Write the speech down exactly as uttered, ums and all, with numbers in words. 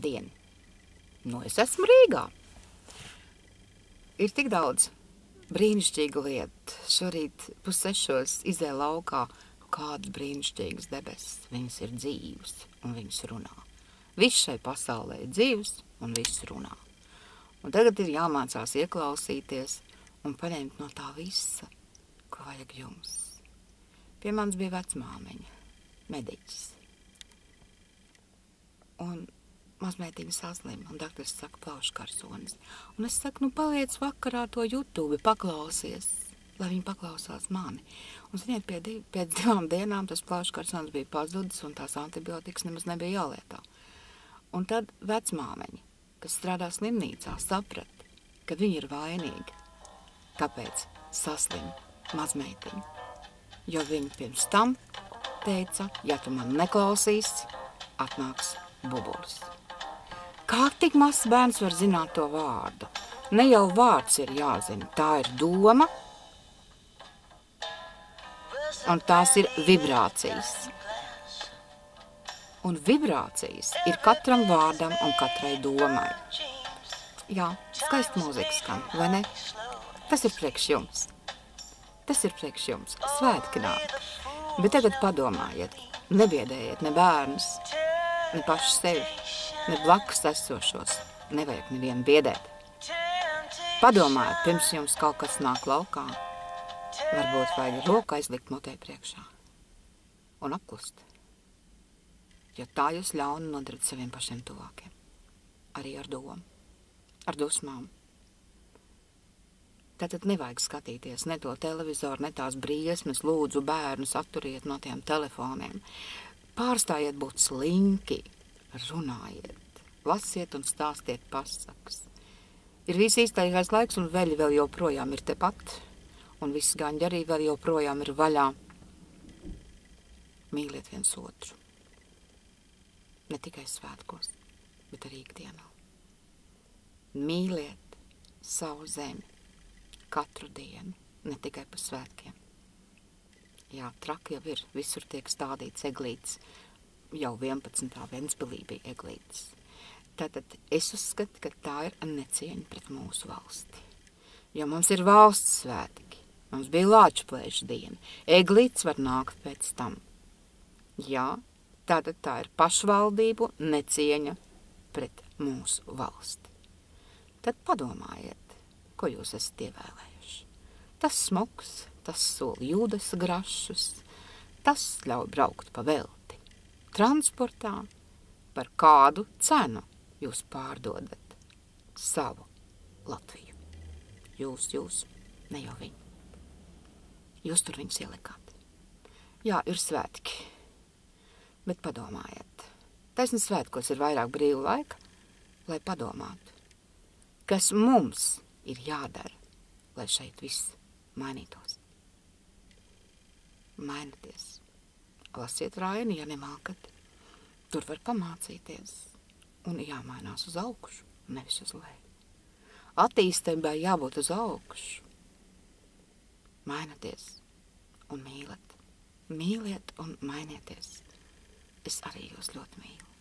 Labdien! Nu, es esmu Rīgā. Ir tik daudz brīnišķīgu lietu. Šorīt pussešos izēja laukā kādas brīnišķīgas debesis. Viņas ir dzīvas un viņas runā. Viss šai pasaulē ir dzīvs un viss runā. Un tagad ir jāmācās ieklausīties un paņemt no tā visa, ko vajag jums. Pie manis bija vecmāmiņa, mediķis. Un mazmeitiņa saslim, un doktors saka plauškarsonis. Un es saku, nu paliec vakarā to YouTube, paklausies, lai viņi paklausās mani. Un ziniet, pie div, pēc divām dienām tas plauškarsonis bija pazudis, un tās antibiotikas nemaz nebija jālietā. Un tad vecmāmeņa, kas strādā slimnīcā, saprata, ka viņa ir vainīga. Kāpēc saslim mazmeitiņa? Jo viņa pirms tam teica, ja tu man neklausīsi, atnāks bubulis. Kā tik mazs bērns var zināt to vārdu? Ne jau vārds ir jāzina, tā ir doma, un tās ir vibrācijas. Un vibrācijas ir katram vārdam un katrai domai. Jā, skaista mūzika skan, vai ne? Tas ir priekš jums. Tas ir priekš jums. Svētki nāk. Bet tagad padomājiet, nebiedējiet ne bērnus, ne paši sevi, ne blakus esošos. Nevajag nevienu biedēt. Padomājiet, pirms jums kaut kas nāk laukā. Varbūt vajag roku aizlikt mutē priekšā. Un apklust. Jo tā jūs ļauni nodarat saviem pašiem tuvākiem. Arī ar domu. Ar dusmām. Tātad nevajag skatīties ne to televizoru, ne tās briesmas, lūdzu bērnus atturiet no tiem telefoniem. Pārstājiet būt slinki, runājiet, lasiet un stāstiet pasakas. Ir viss īstais laiks un veļi vēl joprojām ir tepat, un viss gaņģi arī vēl joprojām ir vaļā. Mīliet viens otru. Ne tikai svētkos, bet arī ikdienā. Mīliet savu zemi. Katru dienu, ne tikai pa svētkiem. Jā, traki jau ir, visur tiek stādīts eglītes, jau vienpadsmitā Ventspilī bija eglītes. Tātad es uzskatu, ka tā ir necieņa pret mūsu valsti. Jo mums ir valsts svētki, mums bija Lāčplēša diena, eglītes var nākt pēc tam. Jā, tātad tā ir pašvaldību necieņa pret mūsu valsti. Tad padomājiet, ko jūs esat ievēlējuši. Tas smoks, tas sol jūdas grašus, tas ļauj braukt pa velti. Transportā par kādu cenu jūs pārdodat savu Latviju. Jūs, jūs, ne jau viņu. Jūs tur viņus ielikāt. Jā, ir svētki, bet padomājiet. Taisni svētkos ir vairāk brīvu laika, lai padomātu, kas mums ir jādara, lai šeit viss mainītos. Mainieties. Lasiet Raini, ja nemākat. Tur var pamācīties. Un jāmainās uz augšu, nevis uz leju. Attīstībai jābūt uz augšu. Mainieties un mīliet. Mīliet un mainieties. Es arī jūs ļoti mīlu.